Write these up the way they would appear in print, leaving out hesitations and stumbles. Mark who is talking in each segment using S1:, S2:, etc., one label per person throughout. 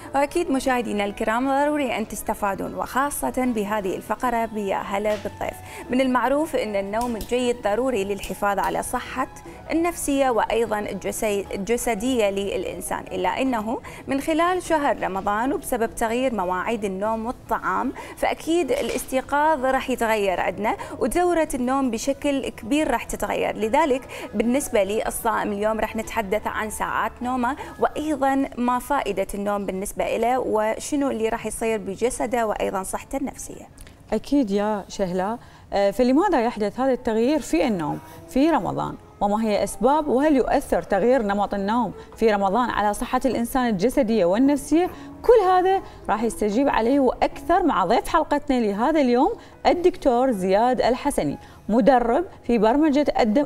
S1: وأكيد مشاهدينا الكرام ضروري أن تستفادون، وخاصة بهذه الفقرة بيا هلا بالضيف. من المعروف أن النوم الجيد ضروري للحفاظ على صحة النفسية وأيضا الجسدية للإنسان، إلا أنه من خلال شهر رمضان وبسبب تغيير مواعيد النوم والطعام فأكيد الاستيقاظ راح يتغير عندنا ودورة النوم بشكل كبير راح تتغير. لذلك بالنسبة لي الصائم اليوم راح نتحدث عن ساعات نومه وأيضا ما فائدة النوم بالنسبة له وشنو اللي راح يصير بجسده وأيضا صحته النفسية.
S2: أكيد يا شهلة، فلماذا يحدث هذا التغيير في النوم في رمضان؟ وما هي أسباب؟ وهل يؤثر تغيير نمط النوم في رمضان على صحة الإنسان الجسدية والنفسية؟ كل هذا راح يستجيب عليه وأكثر مع ضيف حلقتنا لهذا اليوم الدكتور زياد الحسني، مدرب في برمجة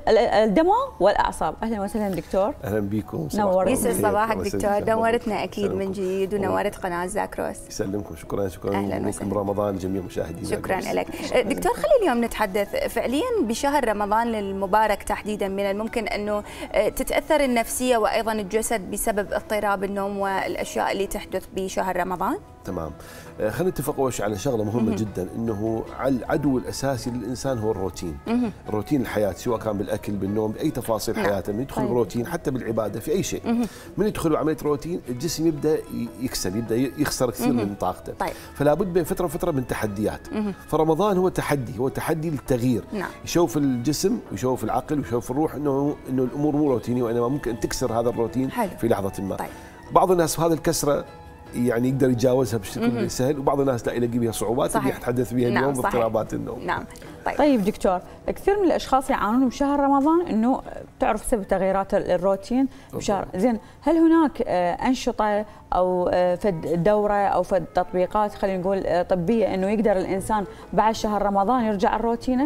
S2: الدماغ والأعصاب. أهلا وسهلا دكتور.
S3: أهلا بكم.
S1: يسعد صباحك دكتور، نورتنا أكيد من جديد ونورت قناة زاكروس.
S3: يسلمكم، شكرا لكم رمضان لجميع مشاهدينا.
S1: شكرا لك دكتور. خلي اليوم نتحدث فعليا بشهر رمضان المبارك تحديدا، من الممكن أنه تتأثر النفسية وأيضا الجسد بسبب اضطراب النوم والأشياء اللي تحدث بشهر رمضان.
S3: تمام، خلينا نتفق أول شيء على شغلة مهمة جدا، أنه العدو الأساسي للإنسان هو الروتين. الروتين الحياة سواء كان بالأكل بالنوم بأي تفاصيل حياته، من يدخل روتين حتى بالعبادة في أي شيء، من يدخل عملية روتين الجسم يبدأ يكسل، يبدأ يخسر كثير من طاقته. فلا بد بين فترة وفترة من تحديات. فرمضان هو تحدي، هو تحدي للتغيير. يشوف الجسم ويشوف العقل ويشوف الروح أنه الأمور مو روتينية، وإنما ممكن أن تكسر هذا الروتين في لحظة ما. بعض الناس في هذه الكسرة يعني يقدر يتجاوزها بشكل سهل، وبعض الناس لا يلاقي بها صعوبات اللي نتحدث بها اليوم باضطرابات النوم.
S1: نعم.
S2: طيب دكتور، كثير من الاشخاص يعانون بشهر رمضان انه تعرف بسبب تغييرات الروتين بشهر. زين، هل هناك انشطه او فد دوره او فد تطبيقات خلينا نقول طبيه انه يقدر الانسان بعد شهر رمضان يرجع الروتينه؟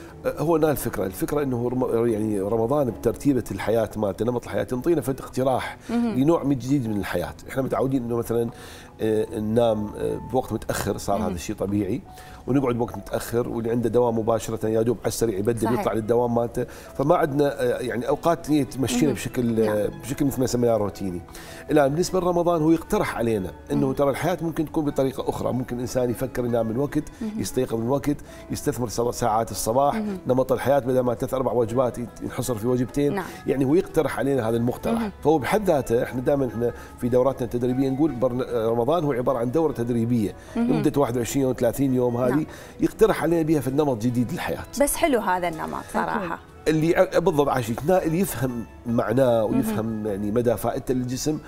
S3: هو هنا الفكره انه يعني رمضان بترتيبه الحياه مالته، نمط الحياه، ينطينا فد اقتراح لنوع من جديد من الحياه. احنا متعودين انه مثلا ننام بوقت متاخر، صار هذا الشيء طبيعي، ونقعد بوقت متاخر، واللي عنده دوام مباشره يا دوب على السريع يبدل يطلع للدوام مالته، فما عندنا يعني اوقات تمشينا بشكل مثل ما سميناه روتيني. الان بالنسبه لرمضان هو يقترح علينا انه ترى الحياه ممكن تكون بطريقه اخرى، ممكن الانسان يفكر ينام من وقت، يستيقظ من وقت، يستثمر ساعات الصباح، نمط الحياه بدل ما 3-4 وجبات ينحصر في وجبتين. يعني هو يقترح علينا هذا المقترح. فهو بحد ذاته احنا دائما في دوراتنا التدريبيه نقول رمضان هو عباره عن دوره تدريبيه لمده 21 يوم 30 يوم، هذه يقترح علينا بها في النمط جديد للحياه.
S1: بس حلو هذا النمط صراحه.
S3: اللي بالضبط عاشقنا اللي يفهم معناه ويفهم يعني مدى فائدته للجسم.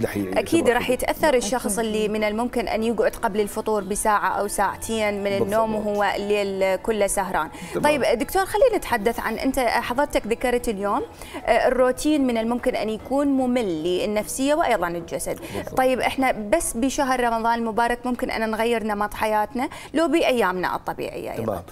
S1: اكيد راح يتاثر الشخص اللي من الممكن ان يقعد قبل الفطور بساعه او ساعتين من النوم وهو الليل كله سهران. طيب دكتور، خلينا نتحدث عن، انت حضرتك ذكرت اليوم الروتين من الممكن ان يكون ممل للنفسيه وايضا الجسد. طيب احنا بس بشهر رمضان المبارك ممكن ان نغير نمط حياتنا لو بايامنا الطبيعيه ايضا؟
S3: تمام.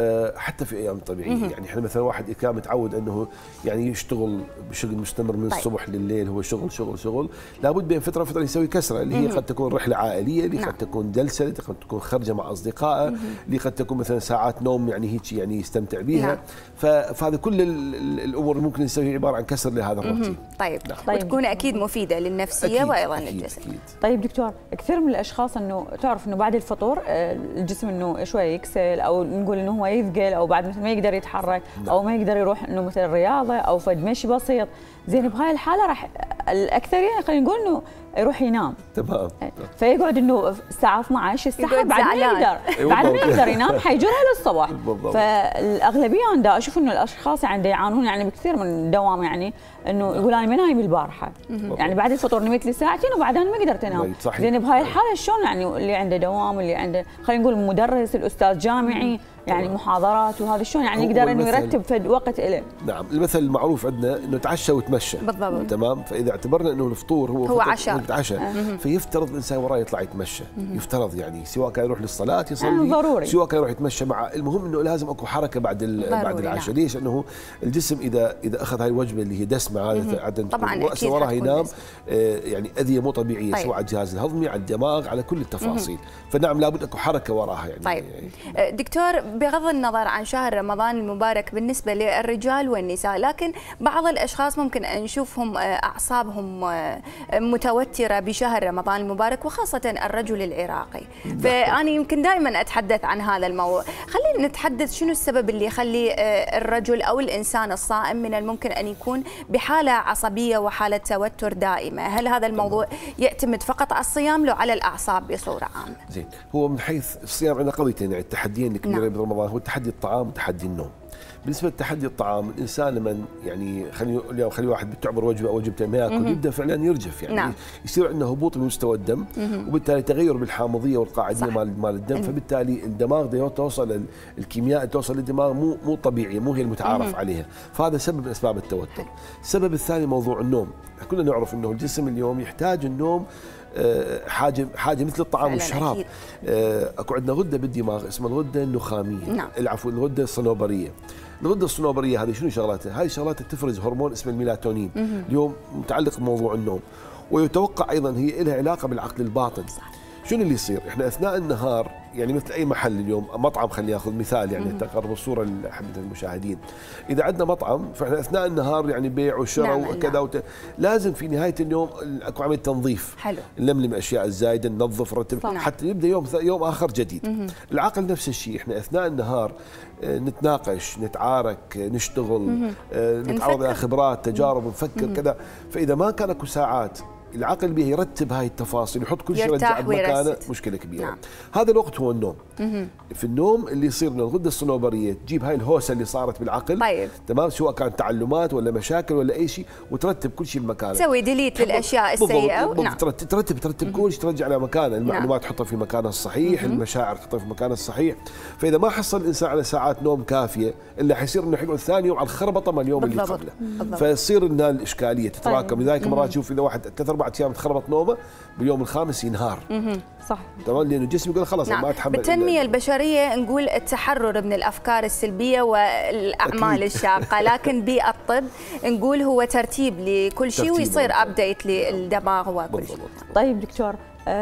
S3: حتى في ايام طبيعيه، يعني احنا مثلا واحد كان متعود انه يعني يشتغل بشغل مستمر من الصبح لليل، هو شغل شغل شغل، لابد بين فتره وفتره يسوي كسره، اللي هي قد تكون رحله عائليه، اللي قد تكون جلسه، اللي قد تكون خرجه مع اصدقائه، اللي قد تكون مثلا ساعات نوم يعني هيك يعني يستمتع بها. فهذا كل الامور اللي ممكن نسويها عباره عن كسر لهذا الروتين.
S1: طيب وتكون اكيد مفيده للنفسيه وايضا للجسد.
S2: طيب دكتور، كثير من الاشخاص انه تعرف انه بعد الفطور الجسم انه شوي يكسل، او نقول انه هو يثقل، او بعد مثل ما يقدر يتحرك او ما يقدر يروح انه مثل رياضه او فد مشي بسيط. زين، بهاي الحاله راح الاكثريه خلينا نقول انه يروح ينام.
S3: تمام.
S2: فيقعد انه الساعه 12 الساعه بعد ما يقدر بعد ما يقدر ينام حيجرها للصبح. فالاغلبيه انا اشوف انه الاشخاص يعني يعانون يعني بكثير من الدوام، يعني انه يقول انا ما نايم البارحه، يعني بعد الفطور نمت لي ساعتين وبعدين ما قدرت انام. زين، بهاي الحاله شلون يعني اللي عنده دوام، اللي عنده خلينا نقول مدرس، الاستاذ جامعي، يعني محاضرات وهذا شلون يعني يقدر انه يرتب في وقت له؟
S3: نعم، المثل المعروف عندنا انه تعشى وتمشى.
S1: بالضبط.
S3: تمام. فاذا اعتبرنا انه الفطور هو عشاء، فيفترض الانسان وراه يطلع يتمشى، يفترض يعني سواء كان يروح للصلاه يصلي،
S2: ضروري،
S3: سواء كان يروح يتمشى مع، المهم انه لازم اكو حركه بعد العشاء. ليش؟ انه الجسم اذا اخذ هاي الوجبه اللي هي دسمه عاده
S1: طبعا
S3: راسه وراه ينام، يعني اذيه مو طبيعيه سواء على الجهاز الهضمي، على الدماغ، على كل التفاصيل. فنعم لابد اكو حركه وراها يعني.
S1: طيب دكتور، بغض النظر عن شهر رمضان المبارك بالنسبة للرجال والنساء، لكن بعض الأشخاص ممكن نشوفهم أعصابهم متوترة بشهر رمضان المبارك، وخاصة الرجل العراقي. فأنا يمكن دائما أتحدث عن هذا الموضوع. خلينا نتحدث شنو السبب اللي يخلي الرجل أو الإنسان الصائم من الممكن أن يكون بحالة عصبية وحالة توتر دائمة؟ هل هذا الموضوع يعتمد فقط على الصيام لو على الأعصاب بصورة عامة؟
S3: زين، هو من حيث الصيام عندنا قضيتين، يعني التحديين الكبيرين برمضان هو تحدي الطعام وتحدي النوم. بالنسبه لتحدي الطعام، الانسان لما يعني خلي واحد بتعبر وجبه او وجبتين ما ياكل يبدا فعلا يرجف، يعني يصير عنده هبوط بمستوى الدم، وبالتالي تغير بالحامضيه والقاعديه مال الدم، فبالتالي الدماغ توصل الكيمياء توصل للدماغ مو طبيعيه، مو هي المتعارف عليها، فهذا سبب من اسباب التوتر. السبب الثاني موضوع النوم. كلنا نعرف انه الجسم اليوم يحتاج النوم حاجه مثل الطعام والشراب. اكو عندنا غده بالدماغ اسمها الغده النخاميه، العفو الغده الصنوبريه. الغده الصنوبريه هذه شنو شغلاتها؟ هذه شغلاتها تفرز هرمون اسمه الميلاتونين، اليوم متعلق بموضوع النوم، ويتوقع ايضا هي لها علاقه بالعقل الباطن. شنو اللي يصير؟ احنا اثناء النهار يعني مثل اي محل اليوم، مطعم خلينا ناخذ مثال يعني تقرب الصوره لاحد المشاهدين. اذا عندنا مطعم فاحنا اثناء النهار يعني بيع وشراء وكذا لازم في نهايه اليوم اكو عمليه تنظيف، حلو، نلملم الاشياء الزايده، ننظف، نرتب حتى يبدا يوم اخر جديد. العقل نفس الشيء، احنا اثناء النهار نتناقش، نتعارك، نشتغل، نتعرض الى خبرات، تجارب، نفكر كذا. فاذا ما كان اكو ساعات العقل به يرتب هاي التفاصيل، يحط كل شيء يرجع بمكانه، مشكله كبيره. هذا الوقت هو النوم. في النوم اللي يصير من الغده الصنوبريه تجيب هاي الهوسه اللي صارت بالعقل، تمام، سواء كانت تعلمات ولا مشاكل ولا اي شيء، وترتب كل شيء بمكانه،
S1: تسوي ديليت للاشياء السيئه،
S3: ترتب كل شيء، ترجع على مكانه، المعلومات تحطها في مكانها الصحيح، المشاعر تحطها في مكانها الصحيح. فاذا ما حصل الانسان على ساعات نوم كافيه الا حيصير انه حيقعد ثاني يوم على الخربطه مال اليوم اللي قبله، فيصير لنا الاشكاليه تتراكم. لذلك مرات تشوف اذا واحد 3-4 ايام تخربط نومه باليوم الخامس ينهار.
S2: صح،
S3: تمام، لانه الجسم يقول خلاص ما اتحمل.
S1: بالتنميه البشريه نقول التحرر من الافكار السلبيه والاعمال الشاقه، لكن بالطب نقول هو ترتيب لكل شيء ويصير ابديت للدماغ وكل شيء.
S2: طيب دكتور،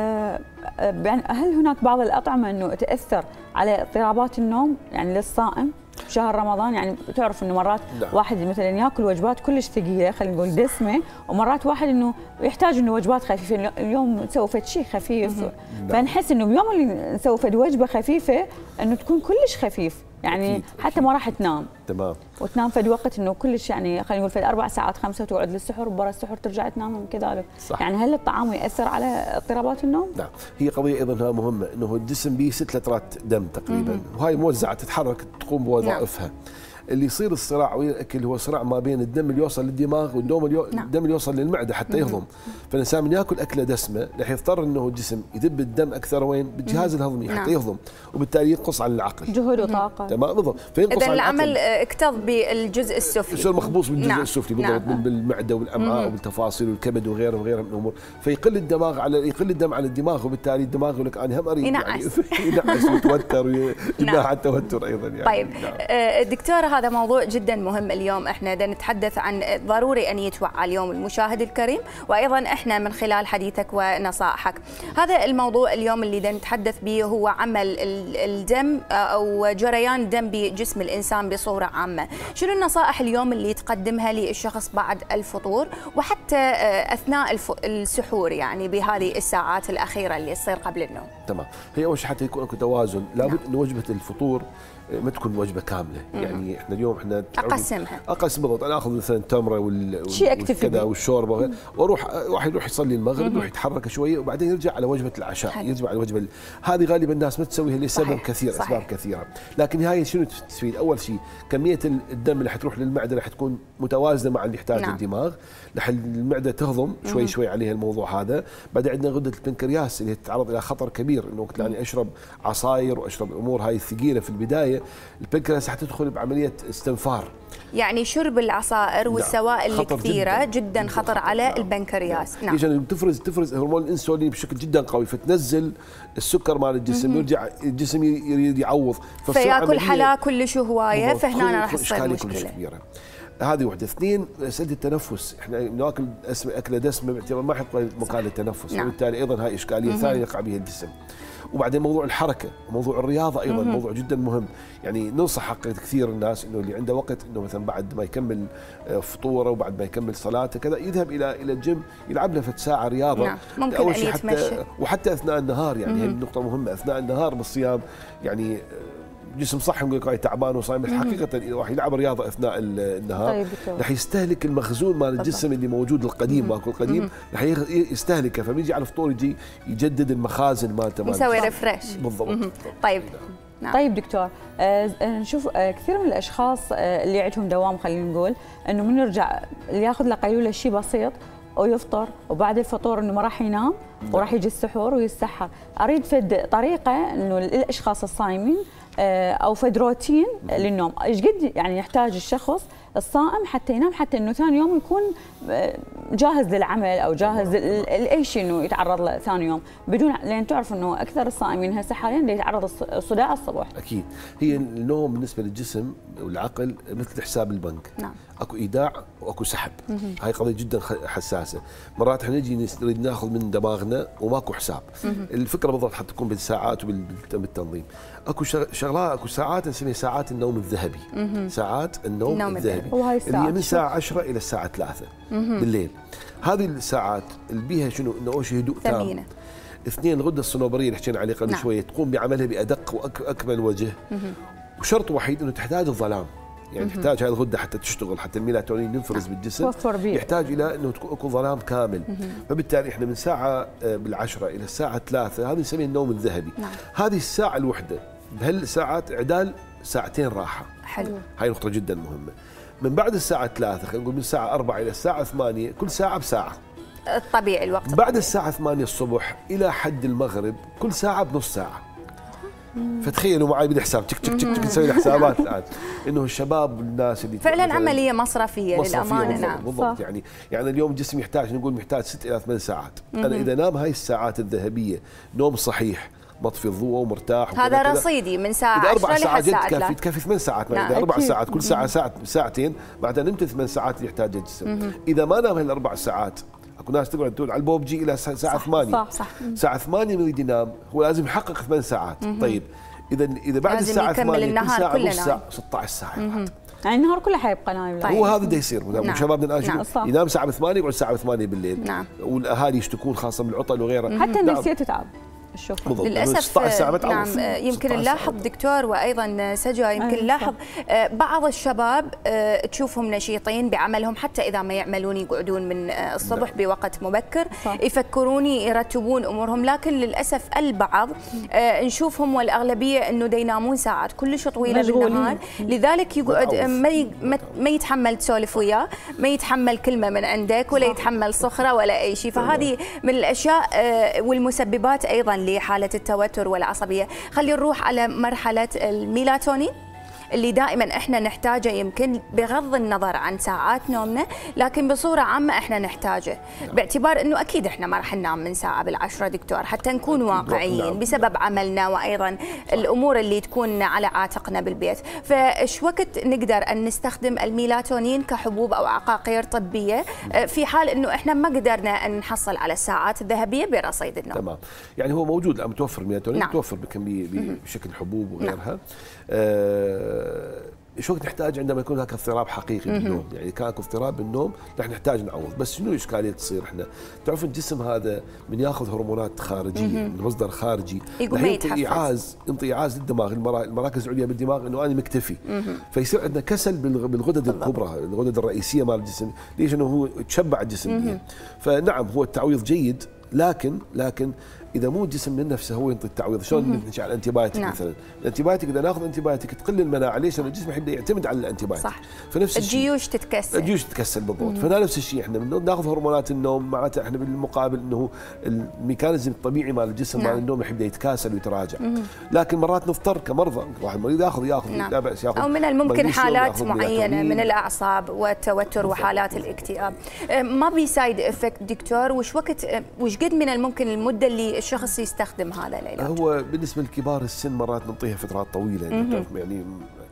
S2: هل هناك بعض الاطعمه انه تاثر على اضطرابات النوم يعني للصائم شهر رمضان؟ يعني تعرف انه مرات واحد مثلا ياكل وجبات كلش ثقيله، خلينا نقول دسمه، ومرات واحد انه يحتاج انه وجبات خفيفه. اليوم نسوي فد شيء خفيف، فنحس انه بيوم اللي نسوي فد وجبه خفيفه انه تكون كلش خفيف، يعني أكيد. حتى ما راح تنام، تمام، وتنام فد وقت انه كلش يعني خلينا نقول فد 4 ساعات 5 وتقعد للسحور، وبرا السحور ترجع تنام كذلك. يعني هل الطعام ياثر على اضطرابات النوم؟
S3: نعم، هي قضيه ايضا مهمه، انه الجسم به 6 لترات دم تقريبا، وهاي موزعه تتحرك تقوم بوظائفها. اللي يصير الصراع ويا الاكل هو صراع ما بين الدم اللي يوصل للدماغ والدم اللي يوصل للمعده حتى يهضم. فالانسان من ياكل اكله دسمه رح يضطر انه الجسم يذب الدم اكثر وين؟ بالجهاز الهضمي حتى يهضم، وبالتالي ينقص على العقل
S2: جهد وطاقه.
S3: تمام، بالضبط، فينقص على
S1: العمل اكتظ بالجزء السفلي،
S3: يصير مخبوص بالجزء السفلي بالضبط، بالمعده والامعاء والتفاصيل والكبد وغيره من الامور، فيقل الدم على الدماغ، وبالتالي الدماغ يقول لك انا هم اريد
S1: ينعس
S3: ويتوتر ويجيب على التوتر ايضا يعني.
S1: طيب دكتوره، هذا موضوع جدا مهم. اليوم احنا بدنا نتحدث عن ضروري ان يتوعى اليوم المشاهد الكريم، وايضا احنا من خلال حديثك ونصائحك. هذا الموضوع اليوم اللي بدنا نتحدث به هو عمل الدم او جريان الدم بجسم الانسان بصوره عامه. شنو النصائح اليوم اللي تقدمها للشخص بعد الفطور وحتى اثناء السحور، يعني بهذه الساعات الاخيره اللي تصير قبل النوم؟
S3: تمام، هي اول شيء حتى يكون اكو توازن، لابد ان وجبه الفطور ما تكون وجبه كامله. يعني احنا اليوم اقسم بالضبط، انا اخذ مثلا تمره والكذا والشوربه، واروح واحد يروح يصلي المغرب، يروح يتحرك شويه، وبعدين يرجع على وجبه العشاء، يرجع على الوجبه هذه غالبا الناس ما تسويها لسبب كثير، اسباب كثيره. لكن هاي شنو تفيد؟ اول شيء كميه الدم اللي حتروح للمعده راح تكون متوازنه مع اللي يحتاجه الدماغ، راح المعده تهضم شوي شوي عليها الموضوع هذا. بعدين عندنا غده البنكرياس اللي تتعرض الى خطر كبير، انه وقت يعني اشرب عصاير واشرب الامور هاي الثقيله في البدايه، البنكرياس حتدخل بعمليه استنفار.
S1: يعني شرب العصائر والسوائل الكثيره جدا خطر على البنكرياس.
S3: نعم، عشان تفرز هرمون الانسولين بشكل جدا قوي، فتنزل السكر مال الجسم، يرجع الجسم يريد يعوض،
S1: فياكل حلا كل شو هوايه، فهنا راح تصير مشكله
S3: كبيره. هذه واحده. اثنين، مساله التنفس، احنا ناكل اكله دسمه باعتبار ما يحط مكان للتنفس، وبالتالي ايضا هاي اشكاليه ثانيه يقع بها الجسم. وبعدين موضوع الحركه وموضوع الرياضه ايضا موضوع جدا مهم. يعني ننصح كثير الناس انه اللي عنده وقت انه مثلا بعد ما يكمل فطوره وبعد ما يكمل صلاته كذا يذهب الى الجيم يلعب له ساعه رياضه.
S1: ممكن
S3: اول
S1: أن
S3: شيء
S1: يتمشى.
S3: وحتى اثناء النهار، يعني هي نقطه مهمه اثناء النهار بالصيام. يعني جسم صح نقول لك تعبان وصايم، بس حقيقه راح يلعب رياضه اثناء النهار راح يستهلك المخزون مال الجسم اللي موجود القديم ماكو القديم راح يستهلكه، فبيجي على الفطور يجي يجدد المخازن مالته
S1: يسوي ريفرش
S3: بالضبط.
S1: طيب
S2: طيب دكتور، نشوف كثير من الاشخاص اللي عندهم دوام، خلينا نقول انه من يرجع اللي ياخذ له قيلوله شيء بسيط ويفطر وبعد الفطور انه ما راح ينام وراح يجي السحور ويتسحر. اريد فد طريقه انه للاشخاص الصايمين او فد روتين للنوم، ايش قد يعني يحتاج الشخص الصائم حتى ينام، حتى انه ثاني يوم يكون جاهز للعمل او جاهز لاي شيء انه يتعرض له ثاني يوم، بدون لان تعرف انه اكثر الصائمين هسه حاليا يتعرض الصداع الصبح.
S3: اكيد هي النوم بالنسبه للجسم والعقل مثل حساب البنك.
S1: نعم.
S3: اكو ايداع واكو سحب. هاي قضيه جدا حساسه. مرات احنا نجي نريد ناخذ من دماغنا وماكو حساب. الفكره بالضبط حتى تكون بالساعات وبالتنظيم. اكو شغلات، اكو ساعات نسميها ساعات النوم الذهبي. ساعات النوم الذهبي اللي هي من الساعه 10 الى الساعه 3 بالليل. هذه الساعات اللي بيها شنو؟ انه اول شيء هدوء تام. اثنين، الغده الصنوبريه اللي حكينا عليه قبل شويه تقوم بعملها بادق واكمل وجه. وشرط وحيد انه تحتاج الظلام. يعني تحتاج هاي الغده حتى تشتغل، حتى الميلاتونين ينفرز بالجسم يحتاج الى انه تكون ظلام كامل. فبالتالي احنا من ساعه بالعشرة الى الساعه 3 هذه نسميها النوم الذهبي. هذه الساعه الوحده بهالساعات اعدال ساعتين راحه.
S1: حلو.
S3: هاي نقطه جدا مهمه. من بعد الساعه 3 خلينا نقول من الساعه 4 الى الساعه 8 كل ساعه بساعه.
S1: الطبيعي الوقت.
S3: بعد الساعه 8 الصبح الى حد المغرب كل ساعه بنص ساعه. فتخيلوا معي بالحساب تك تك تك نسوي الحسابات الان انه الشباب والناس اللي
S1: فعلا عمليه مصرفيه للامانه.
S3: نعم بالضبط. يعني اليوم الجسم يحتاج نقول محتاج 6 الى 8 ساعات. انا اذا نام هاي الساعات الذهبيه نوم صحيح مطفي الضوء ومرتاح
S1: هذا رصيدي من ساعه 10 لحد الساعه 3
S3: تكفي 8 ساعات. اذا 4 ساعات كل ساعه ساعتين بعدها نمت 8 ساعات اللي يحتاجها الجسم. اذا ما نام هالاربع ساعات اكو ناس تقعد تقول على البوبجي الى الساعه 8
S1: صح.
S3: الساعه 8 يريد ينام، هو لازم يحقق 8 ساعات. طيب اذا بعد الساعه 8 كل ساعه نص ساعه 16 ساعه
S2: يعني النهار كله حيبقى نايم.
S3: هو هذا اللي يصير. شبابنا الان ينام الساعه 8 يقعد الساعه 8 بالليل. والاهالي يشتكون خاصه من العطل وغيرها.
S2: حتى النفسيه تتعب.
S1: للاسف نعم. يمكن نلاحظ دكتور وايضا سجا يمكن نلاحظ بعض الشباب تشوفهم نشيطين بعملهم حتى اذا ما يعملون يقعدون من الصبح بوقت مبكر يفكرون يرتبون امورهم، لكن للاسف البعض نشوفهم والاغلبيه انه ينامون ساعات كلش طويله بالنهار، لذلك يقعد ما يتحمل تسولف وياه، ما يتحمل كلمه من عندك ولا يتحمل صخره ولا اي شيء. فهذه من الاشياء والمسببات ايضا لحالة التوتر والعصبية. خلينا نروح على مرحلة الميلاتونين اللي دائما احنا نحتاجه، يمكن بغض النظر عن ساعات نومنا، لكن بصورة عامة احنا نحتاجه، باعتبار انه اكيد احنا ما راح ننام من ساعة بالعشرة دكتور، حتى نكون واقعيين بسبب عملنا وايضا الامور اللي تكون على عاتقنا بالبيت. فايش وقت نقدر ان نستخدم الميلاتونين كحبوب او عقاقير طبية في حال انه احنا ما قدرنا ان نحصل على الساعات الذهبية برصيد النوم؟
S3: تمام. يعني هو موجود الان متوفر الميلاتونين. متوفر بشكل حبوب وغيرها. شو وقت نحتاج عندما يكون هناك اضطراب حقيقي بالنوم؟ يعني كان اكو اضطراب بالنوم رح نحتاج نعوض. بس شنو الاشكاليه تصير؟ احنا تعرف الجسم هذا من ياخذ هرمونات خارجيه من مصدر خارجي ينطي ايعاز للدماغ، المراكز العليا بالدماغ انه انا مكتفي. فيصير عندنا كسل بالغدد الكبرى، الغدد الرئيسيه مال الجسم. ليش؟ انه هو تشبع الجسم. فنعم هو التعويض جيد، لكن اذا مو الجسم من نفسه هو ينطي التعويض. شلون نحكي على الانتيبايوتيك مثلا؟ الانتيبايوتيك اذا ناخذ انتيبايوتيك تقل المناعه. ليش؟ لان الجسم يحب يعتمد على الانتيبايوتيك. فنفس
S1: الجيوش تتكسر
S3: بالضبط. فنفس الشيء احنا ناخذ هرمونات النوم، معناته احنا بالمقابل انه الميكانيزم الطبيعي مال الجسم مال النوم يحب يتكاسل ويتراجع. لكن مرات نضطر كمرضى، واحد مريض ياخذ لا باس ياخذ،
S1: او من الممكن حالات معينه من الاعصاب والتوتر وحالات الاكتئاب. ما بي سايد افكت دكتور؟ وش قد من الممكن المده اللي الشخص يستخدم هذا العلاج؟
S3: هو بالنسبه لكبار السن مرات نعطيها فترات طويله. يعني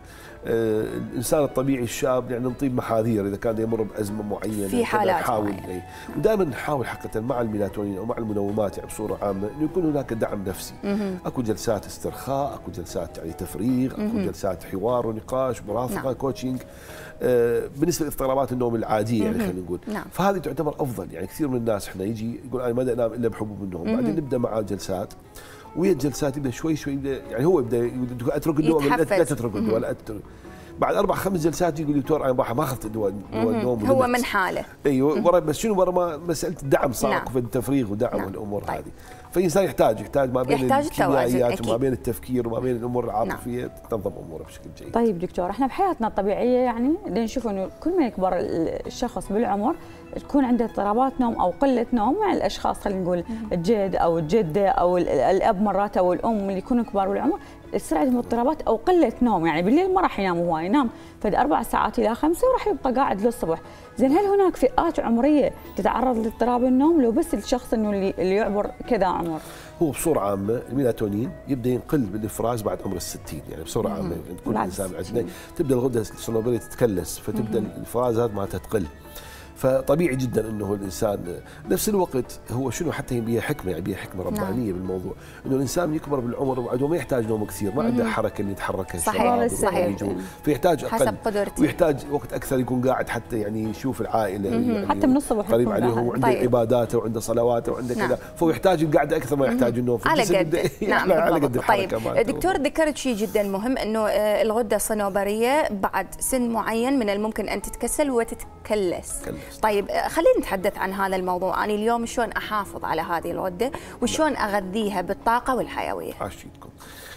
S3: الانسان الطبيعي الشاب يعني نطيب محاذير اذا كان يمر بازمه معينه
S1: في حالات
S3: نحاول ودائما نحاول حقيقه مع الميلاتونين او مع المنومات يعني بصوره عامه انه يكون هناك دعم نفسي. اكو جلسات استرخاء، اكو جلسات يعني تفريغ، اكو جلسات حوار ونقاش مرافقه كوتشنج بالنسبه لاضطرابات النوم العاديه يعني خلينا نقول. فهذه تعتبر افضل. يعني كثير من الناس احنا يجي يقول انا ما انام الا بحبوب النوم، بعدين نبدا معاه جلسات وهي الجلسات يبدا شوي شوي يعني هو يبدا اترك الدواء، لا تترك الدواء، لا بعد 4-5 جلسات يقول دكتور انا ما اخذت دواء النوم.
S1: هو من حاله.
S3: ايوه ورا بس شنو ورا ما مساله الدعم صار في التفريغ ودعم الامور هذه. فالانسان يحتاج ما بين الكيميائيات وما بين التفكير وما بين الامور العاطفيه تنظم اموره بشكل جيد.
S2: طيب دكتور، احنا بحياتنا الطبيعيه يعني نشوف انه كل ما يكبر الشخص بالعمر تكون عنده اضطرابات نوم او قله نوم مع الاشخاص، خلينا نقول الجد او الجده او الاب مرات او الام اللي يكونوا كبار بالعمر تصير عندهم اضطرابات او قله نوم، يعني بالليل ما راح ينام هواي، ينام فد 4 ساعات الى 5 وراح يبقى قاعد للصبح. زين هل هناك فئات عمريه تتعرض لاضطراب النوم لو بس الشخص انه اللي يعبر كذا عمر؟
S3: هو بصوره عامه الميلاتونين يبدا ينقل بالافراز بعد عمر ال60، يعني بصوره عامه كل انسان تبدا الغده الصنوبريه تتكلس فتبدا الافرازات مالتها تقل. فطبيعي جدا انه الانسان نفس الوقت هو شنو حتى يبي حكمه، يعني يبي حكمه ربانيه بالموضوع، انه الانسان يكبر بالعمر وبعده ما يحتاج نوم كثير، ما عنده حركه اللي يتحركها
S1: صحيح
S3: فيحتاج اقل
S1: حسب قدرته،
S3: ويحتاج وقت اكثر يكون قاعد حتى يعني يشوف العائله يعني
S2: حتى من الصبح
S3: قريب عليه وعنده عباداته وعنده صلواته وعنده كذا، فهو يحتاج القعده اكثر ما يحتاج النوم
S1: على قد.
S3: نعم على قد الحركه.
S1: طيب دكتور ذكرت شيء جدا مهم، انه الغده الصنوبريه بعد سن معين من الممكن ان تتكسل وتتكلس. طيب خلينا نتحدث عن هذا الموضوع. أنا اليوم شلون أحافظ على هذه الغدة وشلون أغذيها بالطاقة والحيوية؟
S3: عاشيتكم.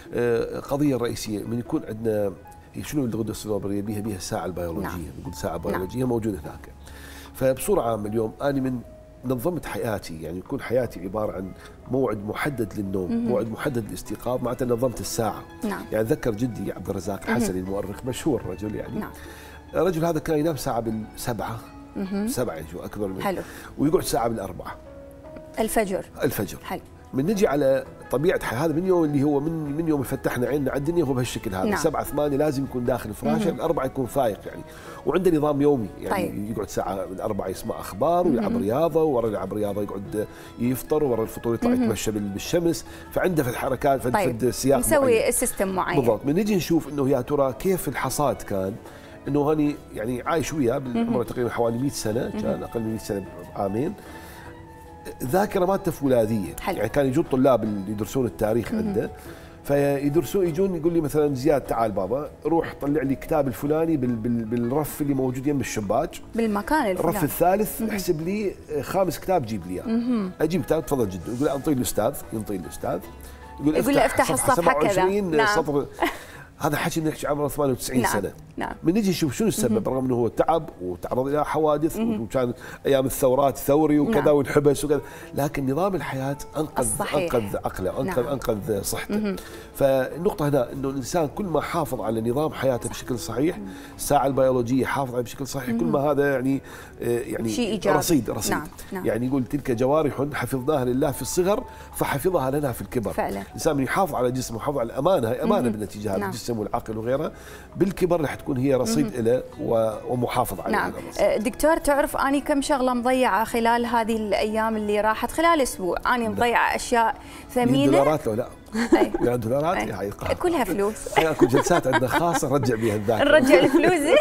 S3: قضية رئيسية من يكون عندنا شنو الغدة الصنوبرية بيها الساعة البيولوجية، نقول ساعة بيولوجية موجودة هناك. فبصورة عامة اليوم أنا من نظمت حياتي، يعني يكون حياتي عبارة عن موعد محدد للنوم، موعد محدد للاستيقاظ، معناته نظمت الساعة. يعني أتذكر جدي عبد الرزاق الحسني المؤرخ مشهور رجل يعني. الرجل هذا كان ينام ساعة بالسبعة 7 يعني شو اكبر منه. حلو. ويقعد ساعه بالاربعه
S1: الفجر.
S3: حلو. من نجي على طبيعه هذا من يوم اللي هو من يوم فتحنا عيننا على الدنيا هو بهالشكل هذا. 7-8 لازم يكون داخل فراشه، الأربعة يكون فايق يعني، وعنده نظام يومي يعني. يقعد ساعه بالأربعة يسمع اخبار ويلعب رياضه، ورا يلعب رياضه يقعد يفطر، ورا الفطور يطلع يتمشى بالشمس، فعنده في الحركات في السياق
S1: نسوي سيستم معين
S3: بالضبط. من نجي نشوف انه يا ترى كيف الحصاد كان، انه هاني يعني عايش وياه بالعمر تقريبا حوالي 100 سنه، كان اقل من 100 سنه بعامين. ذاكره مالته فولاذيه، يعني كان يجون طلاب اللي يدرسون التاريخ عنده فيدرسون يجون يقول لي مثلا زياد تعال بابا روح طلع لي كتاب الفلاني بالرف اللي موجود يم الشباك
S1: بالمكان الفلاني،
S3: الرف الثالث احسب لي 5 كتاب جيب لي اياه. اجيب كتاب تفضل جدا، يقول انطيه الاستاذ، ينطيه الاستاذ
S1: يقول له افتح الصفحه كذا.
S3: سطر. هذا حكي نحكي عمره 98 سنه. من نجي نشوف شنو السبب، رغم انه هو تعب وتعرض الى حوادث وكان ايام الثورات ثوري وكذا وانحبس وكذا، لكن نظام الحياه انقذ عقله، انقذ صحته. فالنقطه هنا انه الانسان كل ما حافظ على نظام حياته بشكل صحيح، الساعه البيولوجيه حافظ عليها بشكل صحيح، كل ما هذا يعني رصيد. يعني يقول تلك جوارح حفظناها لله في الصغر فحفظها لنا في الكبر.
S1: فعلا
S3: الانسان من يحافظ على جسمه ويحافظ على الامانه، هي امانه بالنتيجه هذا الجسم والعقل وغيرها، بالكبر رح تكون هي رصيد له ومحافظ عليه.
S1: نعم. دكتور تعرف اني كم شغله مضيعه خلال هذه الايام اللي راحت، خلال اسبوع اني مضيعه اشياء ثمينه.
S3: دولارات لو لا $100 هاي
S1: كلها فلوس.
S3: اكو جلسات عندنا خاصه نرجع بها الذاكره،
S1: نرجع الفلوس.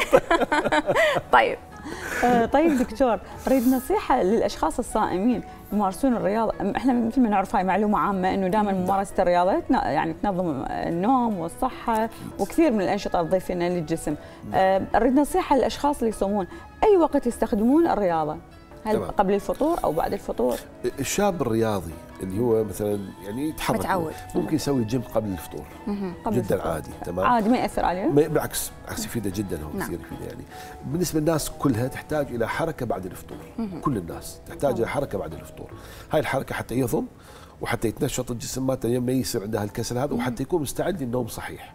S2: طيب دكتور، اريد نصيحه للاشخاص الصائمين يمارسون الرياضه. احنا مثل ما نعرف هاي معلومه عامه انه دائما ممارسه الرياضه يعني تنظم النوم والصحه وكثير من الانشطه تضيف لنا للجسم. اريد نصيحه للاشخاص اللي يصومون، اي وقت يستخدمون الرياضه؟ هل طبعا قبل الفطور او بعد الفطور؟ الشاب
S3: الرياضي اللي هو مثلا يعني يتحرك ممكن يسوي جيم قبل الفطور جدا الفطور. عادي تمام،
S2: عادي ما ياثر عليه،
S3: بالعكس يفيده جدا، هو كثير يفيده. يعني بالنسبه للناس كلها تحتاج الى حركه بعد الفطور، كل الناس تحتاج الى حركه بعد الفطور. هاي الحركه حتى يهضم وحتى يتنشط الجسم مالته ما يصير عنده الكسل هذا، وحتى يكون مستعد للنوم صحيح.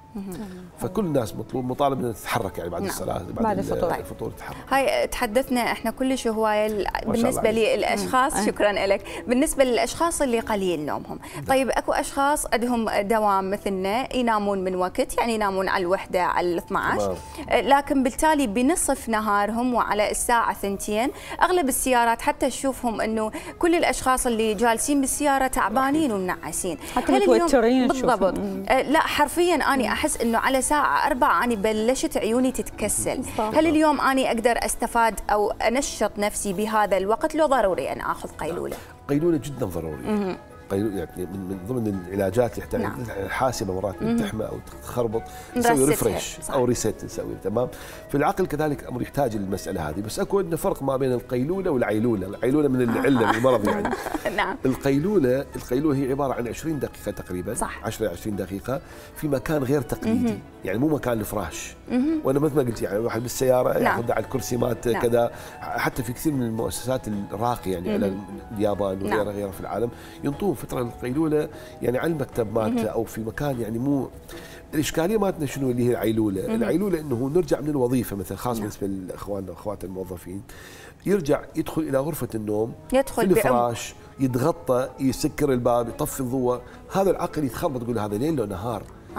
S3: فكل الناس مطالب انها تتحرك يعني بعد الصلاه بعد الفطور تتحرك.
S1: هاي تحدثنا احنا كلش هوايه بالنسبه للاشخاص. شكرا لك. بالنسبه للاشخاص اللي قليل نومهم، طيب اكو اشخاص عندهم دوام مثلنا ينامون من وقت، يعني ينامون على الوحده على 12، لكن بالتالي بنصف نهارهم وعلى الساعه 2 اغلب السيارات حتى تشوفهم انه كل الاشخاص اللي جالسين بالسياره تعبانين ومنعسين،
S2: حتى متوترين.
S1: بالضبط. لا حرفيا اني احس انه على ساعه 4 اني بلشت عيوني تتكسل. هل اليوم اني اقدر استفاد او انشط نفسي بهذا الوقت، لو ضروري ان اخذ قيلوله؟
S3: قيلوله جدا ضروري. يعني من ضمن العلاجات اللي يحتاج الحاسبه مرات تحمى او تخربط، نسوي ريفرش او ريست نسوي. تمام. في العقل كذلك امر يحتاج المساله هذه، بس اكو عندنا فرق ما بين القيلوله والعيلوله. العيلوله من العله من المرض يعني.
S1: نعم.
S3: القيلوله هي عباره عن 20 دقيقه تقريبا، 10 20 دقيقه في مكان غير تقليدي، يعني مو مكان الفراش. وانا مثل ما قلت يعني واحد بالسياره ياخذ على الكرسي مات كذا. حتى في كثير من المؤسسات الراقيه يعني على اليابان وغيرها في العالم ينطون فتره القيلوله يعني على المكتب مالته او في مكان يعني مو. الاشكاليه مالتنا شنو اللي هي العيلوله؟ العيلوله انه نرجع من الوظيفه مثلا، خاصه بالنسبه لاخواننا واخوات الموظفين، يرجع يدخل الى غرفه النوم، يدخل في الفراش، يتغطى، يسكر الباب، يطفي الضوء، هذا العقل يتخربط يقول هذا ليل لو نهار.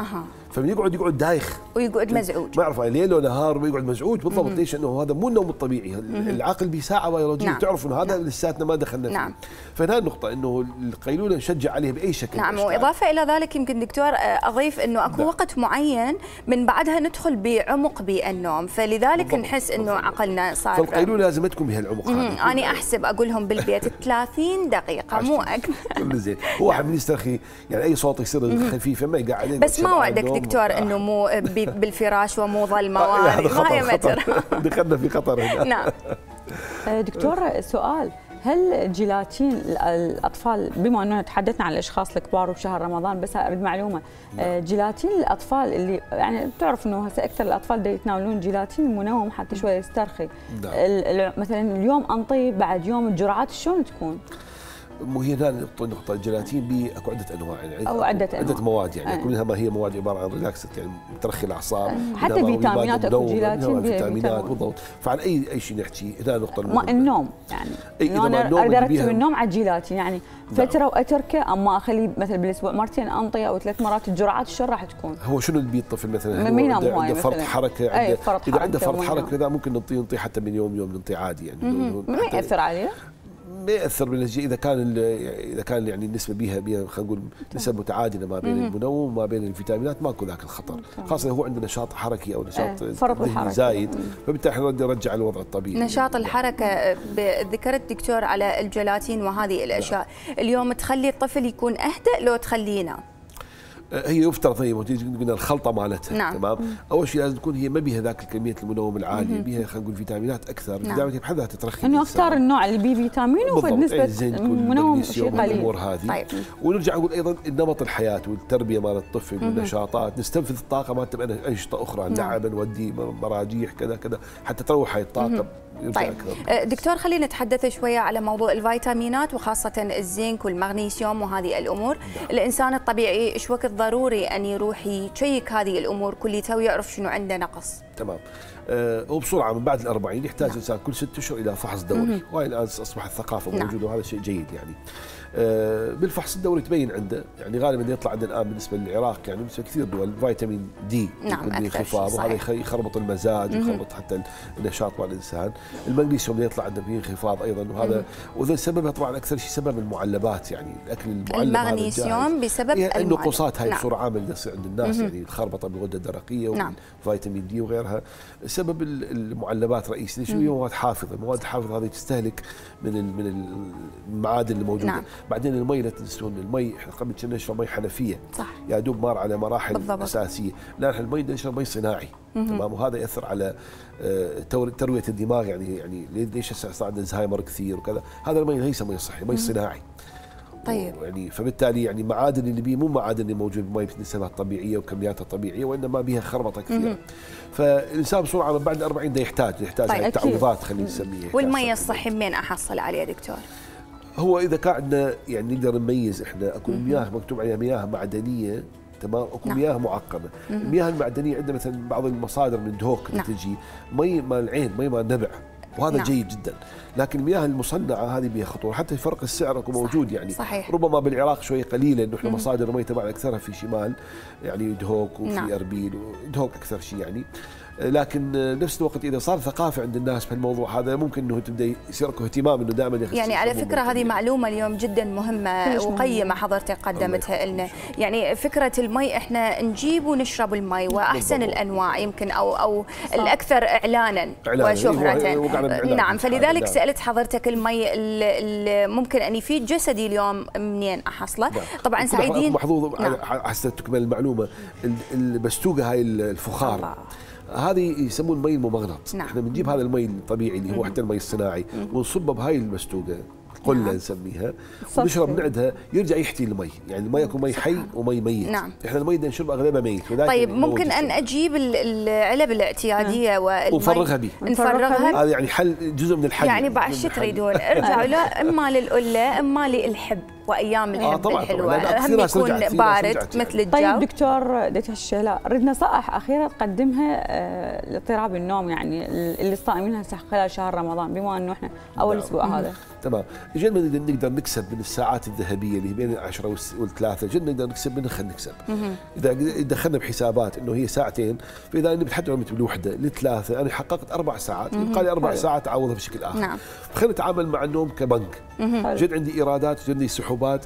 S3: فمن يقعد دايخ
S1: ويقعد مزعوج،
S3: ما اعرف ليل ونهار ويقعد مزعوج. بالضبط. ليش؟ انه هذا مو النوم الطبيعي. العقل بساعه بيولوجيه تعرف انه هذا لساتنا ما دخلنا فيه. فهنا النقطه انه القيلوله نشجع عليها باي شكل.
S1: واضافه الى ذلك يمكن دكتور اضيف انه اكو وقت معين من بعدها ندخل بعمق بالنوم، فلذلك نحس انه عقلنا صار.
S3: فالقيلوله لازم تكون بهالعمق هذا.
S1: انا احسب اقول لهم بالبيت 30 دقيقه مو اكثر.
S3: كل زين. هو واحد من يسترخي يعني اي صوت يصير خفيفه ما يقعد.
S1: بس ما وعدك دكتور انه مو بالفراش ومو ظلمه ما يمتر.
S3: دخلنا في خطر هنا.
S1: نعم.
S2: دكتور سؤال، هل جيلاتين الاطفال، بما انه تحدثنا عن الاشخاص الكبار وبشهر رمضان، بس اريد معلومه، جيلاتين الاطفال اللي يعني بتعرف انه هسه اكثر الاطفال دا يتناولون جيلاتين المنوم حتى شويه يسترخي، مثلا اليوم انطي بعد يوم الجرعات شلون تكون؟
S3: مو هي هنا نقطة الجيلاتين بي اكو عدة انواع يعني
S2: او عدة
S3: مواد يعني كلها ما هي مواد عبارة عن ريلاكسد يعني ترخي الاعصاب،
S2: حتى فيتامينات اكو جيلاتين
S3: فيتامينات بالضبط. فعن اي شيء نحكي هنا نقطة
S2: ما النوم يعني انا اقدر اركب النوم على الجيلاتين يعني فترة واتركه، اما اخليه مثلا بالاسبوع مرتين انطي او 3 مرات، الجرعات شو راح تكون؟
S3: هو شنو اللي الطفل مثلا
S2: عنده
S3: فرط حركة، اذا عنده فرط حركة كذا ممكن ننطي حتى من يوم ننطي عادي يعني.
S2: ما ياثر عليه؟
S3: ما ياثر بالنتيجه اذا كان يعني النسبه بها خلينا نقول نسب متعادله ما بين المنوم وما بين الفيتامينات، ماكو ذاك الخطر، خاصه هو عنده نشاط حركي او نشاط ذهني زايد، فبالتالي احنا نرجع الوضع الطبيعي.
S1: نشاط الحركه ذكرت دكتور على الجيلاتين وهذه الاشياء، اليوم تخلي الطفل يكون اهدأ لو تخلينا؟
S3: هي يفترض هي قلنا الخلطه مالتها.
S1: نعم.
S3: تمام. اول شيء لازم تكون هي ما بها ذاك كميه المنوم العاليه، بها خلينا نقول فيتامينات اكثر. الفيتامينات بحد ذاتها ترخي
S2: انه اختار النوع اللي بيه فيتامين ونسبه المنوم شيء قليل.
S3: الامور هذه. طيب. ونرجع نقول ايضا نمط الحياه والتربيه مال الطفل والنشاطات، نستنفذ الطاقه مالته بانشطه اخرى، نلعب نودي مراجيح كذا كذا حتى تروح هاي الطاقه.
S1: طيب دكتور خلينا نتحدث شويه على موضوع الفيتامينات وخاصه الزنك والمغنيسيوم وهذه الامور. الانسان الطبيعي ايش وقت ضروري ان يروح يشيك هذه الامور كليتها ويعرف شنو عنده نقص؟
S3: تمام. وبسرعه من بعد ال40 يحتاج الانسان كل 6 اشهر الى فحص دوري، وهي الان اصبحت ثقافه موجوده وهذا شيء جيد يعني. بالفحص الدوري تبين عنده يعني غالبا يطلع عندنا الان بالنسبه للعراق يعني بالنسبه كثير دول فيتامين دي
S1: يكون
S3: انخفاض، وهذا يخربط المزاج ويخربط حتى النشاط مال الانسان. المغنيسيوم يطلع عنده فيه انخفاض ايضا، وهذا وذا سببها طبعا اكثر شيء سبب المعلبات يعني الاكل المعلب.
S1: المغنيسيوم بسبب
S3: النقصات هاي بصوره عامه اللي تصير عند الناس يعني الخربطه بالغده الدرقيه وفيتامين دي وغيرها، سبب المعلبات رئيسي. ليش؟ هي مواد حافظه، المواد الحافظه هذه تستهلك من المعادن اللي موجوده. بعدين المي لا تنسون المي، احنا قبل كنا نشرب مي حنفيه صح، يا دوب مر على مراحل بالضبط. اساسيه، لا احنا المي نشرب مي صناعي. تمام. وهذا ياثر على ترويه الدماغ يعني ليش صار عندنا الزهايمر كثير وكذا، هذا المي ليس مي صحي، مي صناعي.
S1: طيب
S3: يعني فبالتالي يعني معادن اللي بيه مو معادن اللي موجود بالمي بنسبها الطبيعيه وكمياتها الطبيعيه، وانما بها خربطه كثيره. فالانسان بسرعه من بعد 40 ده يحتاج
S1: طيب
S3: هاي التعويضات خلينا نسميها.
S1: والمي الصحي منين احصل عليه دكتور؟
S3: هو اذا كان عندنا يعني نقدر نميز احنا اكو مياه مكتوب عليها مياه معدنيه، تمام، اكو مياه معقمه. المياه المعدنيه عندنا مثلا بعض المصادر من دهوك تجي مي مال العين، مي مال النبع، وهذا جيد جدا. لكن المياه المصنعه هذه بها خطوره، حتى فرق السعر اكو موجود يعني.
S1: صحيح.
S3: ربما بالعراق شوي قليله، انه احنا مصادر المي تبعنا اكثرها في شمال يعني دهوك وفي اربيل ودهوك اكثر شيء يعني. لكن نفس الوقت اذا صار ثقافه عند الناس بهالموضوع هذا، ممكن انه تبدا يصير اكو اهتمام انه دائما
S1: يعني على فكره هذه معلومه اليوم جدا مهمه وقيمه حضرتك قدمتها لنا. يعني فكره المي احنا نجيب ونشرب المي واحسن الانواع يمكن او الاكثر اعلانا وشهره. نعم، فلذلك سالت حضرتك المي ممكن ان يفيد جسدي اليوم منين احصله؟ طبعا سعيدين.
S3: محظوظ حتى تكمل المعلومه، البستوقه هاي الفخار هذه يسمون المي الممغنط. احنا بنجيب هذا المي الطبيعي اللي هو حتى المي الصناعي ونصبه بهاي البستوقه قله نسميها، ونشرب من عندها يرجع يحتي المي. يعني المي يكون مي حي ومي ميت. احنا المي بدنا نشرب اغلبها ميت.
S1: طيب ممكن ان اجيب العلب الاعتياديه
S3: ونفرغها به،
S1: نفرغها.
S3: هذا يعني حل، جزء من الحل.
S1: يعني بعد شو تريدون؟ ارجعوا له اما للقله اما للحب وايام الحب الحلوه، هم يكون بارد مثل الجو.
S2: طيب دكتور دكتور الشهلاء، اريد نصائح اخيره تقدمها لاضطراب النوم يعني اللي الصائمين خلال شهر رمضان، بما انه احنا اول اسبوع هذا.
S3: تمام، جد نقدر نكسب من الساعات الذهبيه اللي بين 10 وال3، جد نقدر نكسب منها. خلينا نكسب اذا دخلنا بحسابات انه هي ساعتين، فاذا انا بتحدد بالوحده لثلاثه، انا حققت 4 ساعات، يبقى لي 4 ساعات اعوضها بشكل اخر. نعم. خلينا نتعامل مع النوم كبنك. جد عندي ايرادات، جد عندي سحوبات.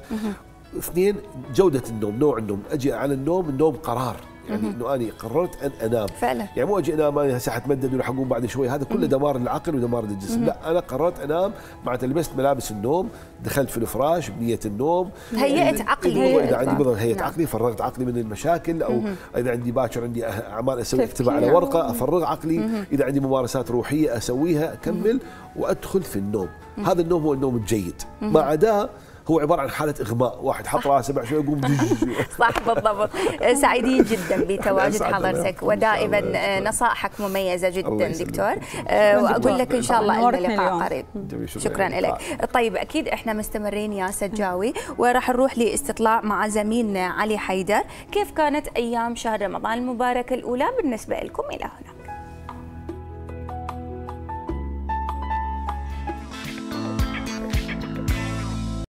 S3: 2 جوده النوم، نوع النوم. اجي على النوم قرار، يعني انه انا قررت ان انام
S1: فعلا.
S3: يعني مو اجي انام انا هسه حتمدد ولا حقوم بعد شوي، هذا كله دمار للعقل ودمار للجسم. لا، انا قررت انام، معناتها لبست ملابس النوم، دخلت في الفراش بنيه النوم،
S1: هيئت عقلي.
S3: اذا عندي بالضبط هيئت عقلي، فرغت عقلي من المشاكل، او اذا عندي باكر عندي اعمال اسوي اكتبها على ورقه، افرغ عقلي. اذا عندي ممارسات روحيه اسويها، اكمل وادخل في النوم. هذا النوم هو النوم الجيد. ما عداه هو عباره عن حاله اغماء، واحد حط راسه بعد شوي يقوم.
S1: صح بالضبط. سعيدين جدا بتواجد حضرتك، ودائما نصائحك مميزه جدا دكتور، واقول لك ان شاء الله لنا لقاء قريب. شكرا لك. طيب اكيد احنا مستمرين يا سجاوي، وراح نروح لاستطلاع مع زميلنا علي حيدر، كيف كانت ايام شهر رمضان المبارك الاولى بالنسبه لكم؟ الى هنا.